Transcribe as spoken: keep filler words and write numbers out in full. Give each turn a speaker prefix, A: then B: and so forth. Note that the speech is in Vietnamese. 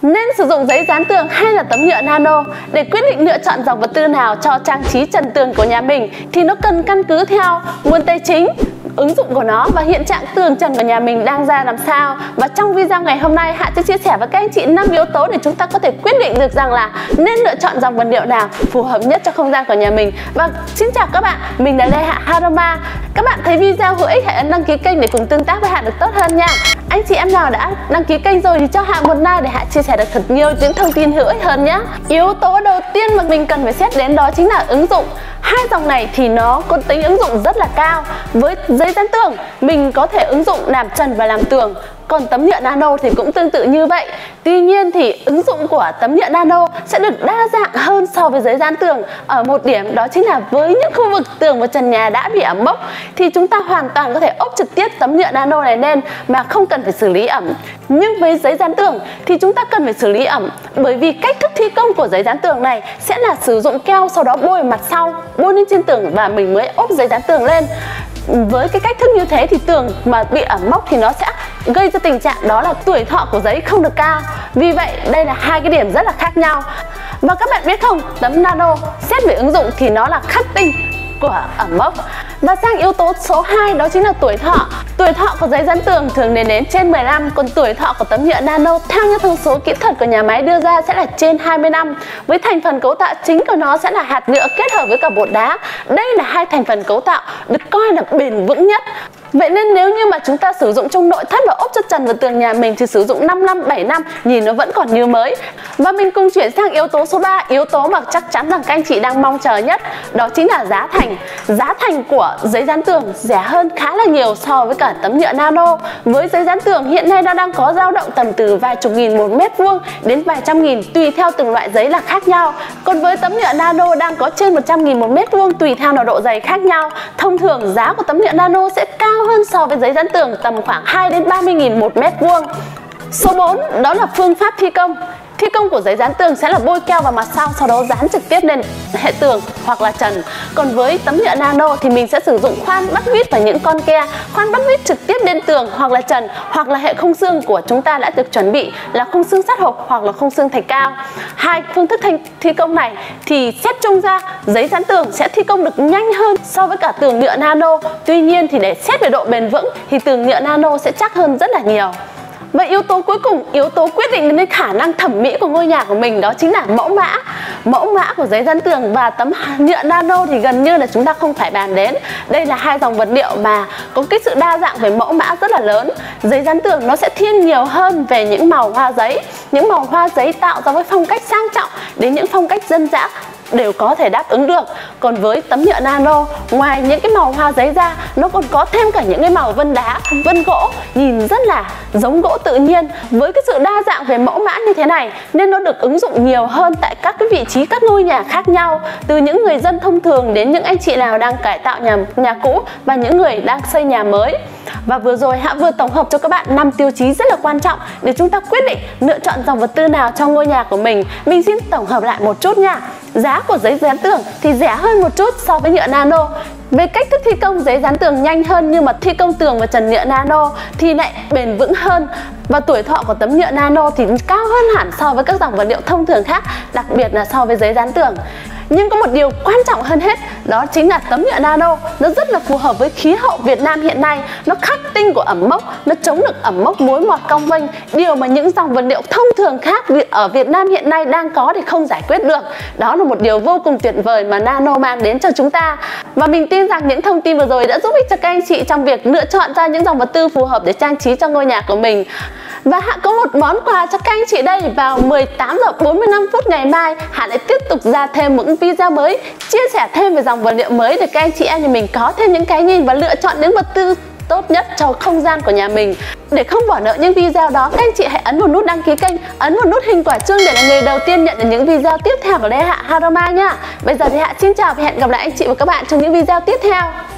A: Nên sử dụng giấy dán tường hay là tấm nhựa nano? Để quyết định lựa chọn dòng vật tư nào cho trang trí trần tường của nhà mình thì nó cần căn cứ theo nguồn tài chính, ứng dụng của nó và hiện trạng tường trần của nhà mình đang ra làm sao. Và trong video ngày hôm nay, Hạ sẽ chia sẻ với các anh chị năm yếu tố để chúng ta có thể quyết định được rằng là nên lựa chọn dòng vật liệu nào phù hợp nhất cho không gian của nhà mình. Và xin chào các bạn, mình là Lê Hạ Haroma. Các bạn thấy video hữu ích hãy ấn đăng ký kênh để cùng tương tác với Hạ được tốt hơn nha. Anh chị em nào đã đăng ký kênh rồi thì cho Hạ một like để Hạ chia sẻ được thật nhiều những thông tin hữu ích hơn nhé. Yếu tố đầu tiên mà mình cần phải xét đến đó chính là ứng dụng. Hai dòng này thì nó có tính ứng dụng rất là cao. Với giấy dán tường mình có thể ứng dụng làm trần và làm tường, còn tấm nhựa nano thì cũng tương tự như vậy. Tuy nhiên thì ứng dụng của tấm nhựa nano sẽ được đa dạng hơn so với giấy dán tường ở một điểm, đó chính là với những khu vực tường và trần nhà đã bị ẩm mốc thì chúng ta hoàn toàn có thể ốp trực tiếp tấm nhựa nano này lên mà không cần phải xử lý ẩm. Nhưng với giấy dán tường thì chúng ta cần phải xử lý ẩm, bởi vì cách thức thi công của giấy dán tường này sẽ là sử dụng keo, sau đó bôi mặt sau, bôi lên trên tường và mình mới ốp giấy dán tường lên. Với cái cách thức như thế thì tường mà bị ẩm mốc thì nó sẽ gây ra tình trạng đó là tuổi thọ của giấy không được cao. Vì vậy đây là hai cái điểm rất là khác nhau. Và các bạn biết không, tấm nano xét về ứng dụng thì nó là khắc tinh của ẩm mốc. Và sang yếu tố số hai đó chính là tuổi thọ. Tuổi thọ của giấy dán tường thường đến đến trên mười năm, còn tuổi thọ của tấm nhựa nano theo những thông số kỹ thuật của nhà máy đưa ra sẽ là trên hai mươi năm. Với thành phần cấu tạo chính của nó sẽ là hạt nhựa kết hợp với cả bột đá. Đây là hai thành phần cấu tạo được coi là bền vững nhất. Vậy nên nếu như mà chúng ta sử dụng trong nội thất và ốp cho trần và tường nhà mình thì sử dụng năm năm, bảy năm nhìn nó vẫn còn như mới. Và mình cùng chuyển sang yếu tố số ba, yếu tố mà chắc chắn rằng các anh chị đang mong chờ nhất, đó chính là giá thành. Giá thành của giấy dán tường rẻ hơn khá là nhiều so với cả tấm nhựa nano. Với giấy dán tường hiện nay nó đang có dao động tầm từ vài chục nghìn một mét vuông đến vài trăm nghìn tùy theo từng loại giấy là khác nhau. Còn với tấm nhựa nano đang có trên một trăm nghìn một mét vuông tùy theo là độ dày khác nhau. Thông thường giá của tấm nhựa nano sẽ cao hơn so với giấy dán tường tầm khoảng hai đến ba mươi nghìn một mét vuông. Số bốn đó là phương pháp thi công. Thi công của giấy dán tường sẽ là bôi keo vào mặt sau, sau đó dán trực tiếp lên hệ tường hoặc là trần. Còn với tấm nhựa nano thì mình sẽ sử dụng khoan bắt vít và những con ke, khoan bắt vít trực tiếp lên tường hoặc là trần, hoặc là hệ khung xương của chúng ta đã được chuẩn bị là khung xương sắt hộp hoặc là khung xương thạch cao. Hai phương thức thi công này thì xét chung ra giấy dán tường sẽ thi công được nhanh hơn so với cả tường nhựa nano. Tuy nhiên thì để xét về độ bền vững thì tường nhựa nano sẽ chắc hơn rất là nhiều. Và yếu tố cuối cùng, yếu tố quyết định đến khả năng thẩm mỹ của ngôi nhà của mình đó chính là mẫu mã. Mẫu mã của giấy dán tường và tấm nhựa nano thì gần như là chúng ta không phải bàn đến. Đây là hai dòng vật liệu mà có cái sự đa dạng về mẫu mã rất là lớn. Giấy dán tường nó sẽ thiên nhiều hơn về những màu hoa giấy. Những màu hoa giấy tạo ra với phong cách sang trọng đến những phong cách dân dã đều có thể đáp ứng được. Còn với tấm nhựa nano, ngoài những cái màu hoa giấy ra, nó còn có thêm cả những cái màu vân đá, vân gỗ, nhìn rất là giống gỗ tự nhiên. Với cái sự đa dạng về mẫu mã như thế này nên nó được ứng dụng nhiều hơn tại các cái vị trí, các ngôi nhà khác nhau, từ những người dân thông thường đến những anh chị nào đang cải tạo nhà nhà cũ và những người đang xây nhà mới. Và vừa rồi Hạ vừa tổng hợp cho các bạn năm tiêu chí rất là quan trọng để chúng ta quyết định lựa chọn dòng vật tư nào cho ngôi nhà của mình. Mình xin tổng hợp lại một chút nha. Giá của giấy dán tường thì rẻ hơn một chút so với nhựa nano. Về cách thức thi công, giấy dán tường nhanh hơn nhưng mà thi công tường và trần nhựa nano thì lại bền vững hơn. Và tuổi thọ của tấm nhựa nano thì cao hơn hẳn so với các dòng vật liệu thông thường khác, đặc biệt là so với giấy dán tường. Nhưng có một điều quan trọng hơn hết, đó chính là tấm nhựa nano nó rất là phù hợp với khí hậu Việt Nam hiện nay. Nó khắc tinh của ẩm mốc, nó chống được ẩm mốc mối mọt cong vênh, điều mà những dòng vật liệu thông thường khác ở Việt Nam hiện nay đang có thì không giải quyết được. Đó là một điều vô cùng tuyệt vời mà nano mang đến cho chúng ta. Và mình tin rằng những thông tin vừa rồi đã giúp ích cho các anh chị trong việc lựa chọn ra những dòng vật tư phù hợp để trang trí cho ngôi nhà của mình. Và Hạ có một món quà cho các anh chị đây. Vào mười tám giờ bốn mươi lăm phút ngày mai, Hạ lại tiếp tục ra thêm những video mới, chia sẻ thêm về dòng vật liệu mới để các anh chị em nhà mình có thêm những cái nhìn và lựa chọn những vật tư tốt nhất cho không gian của nhà mình. Để không bỏ lỡ những video đó, các anh chị hãy ấn vào nút đăng ký kênh, ấn vào nút hình quả chuông để là người đầu tiên nhận được những video tiếp theo của Lê Hạ Haroma nha. Bây giờ thì Hạ xin chào và hẹn gặp lại anh chị và các bạn trong những video tiếp theo.